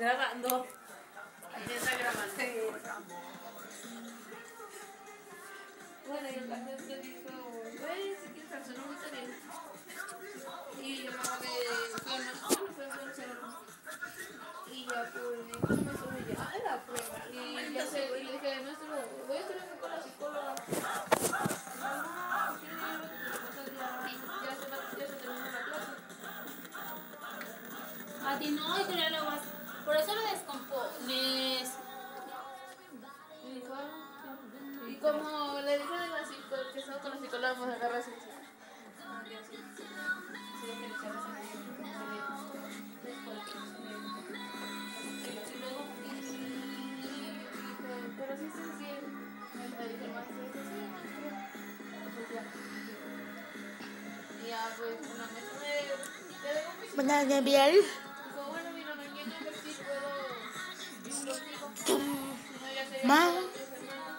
grabando. Ahí está grabando. Sí. Bueno, y el caso es que dijo, güey, si quieres canción muy bien. Y yo me acuerdo que fue el celular. Y ya pues, ¿cómo me estuve ya? Ah, la prueba. Y ya sé, y le dije, maestro, voy a estar aquí con la psicóloga. Ya se terminó la clase. A ti no, y tú ya lo vas. Por eso lo descompones. Y dijo, ah, y como le dije a la psicóloga, que estaba con la psicóloga, pues agarra así. Pero sí estás bien. Me dijo el maestro, sí, pues ya. Y ya, pues, una maestra me dejó mi Buenas de piel. dijo, bueno, mira, mañana a ver si puedo ir contigo. Si no, ya sería Ma. para la otra semana.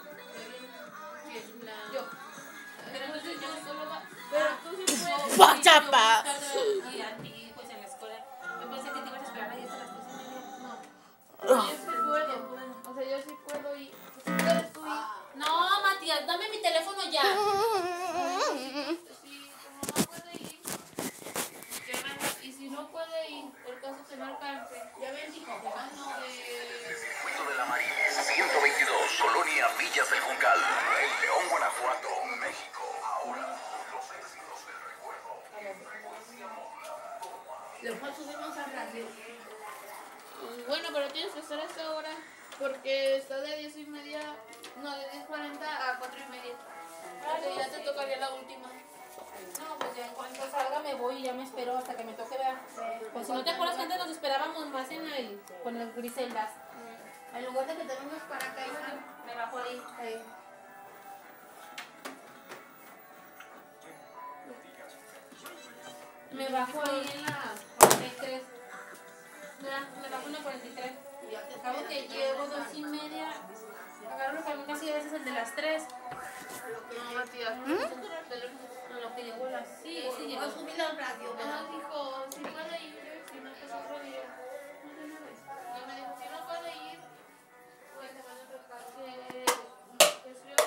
Yo. Pero entonces yo psicóloga. Pero tú sí puedes. Pachapa. Y a ti, pues en la escuela. Yo pensé que te ibas a esperar ahí hasta las 3:30. No. Yo sí puedo. O sea, yo sí puedo ir. Si puedes tú ir. No, Matías, dame mi teléfono ya. Si tu mamá puede ir, que venga. Y si no puede ir, el caso se marca antes. Ya ven, hijo, que van Circuito de la Marina, 122, Colonia Villas del Juncal, en León, Guanajuato, México. Ahora, los éxitos del recuerdo. Después subimos a radio. Bueno, pero tienes que estar a esta hora porque está de 10:30, no, de 10:40 a 4:30. Entonces ya te tocaría la última. No, pues ya en cuanto salga me voy y ya me espero hasta que me toque ver. Pues si no te acuerdas que antes nos esperábamos más con las Griseldas. En lugar de que te vengas para acá, Me bajo ahí. Me bajo ahí en la 43. Me bajo en la 43. Acabo que llevo 2:30. Agarro lo que casi a veces el de las 3. no, Matías, En lo que llegó a las. Sí, sí, llegó. subí la radio. No, dijo, si puede ir, si no, pues otro día. No sé nada. Y me dijo, si no puede ir, pues te van a tocar que escriba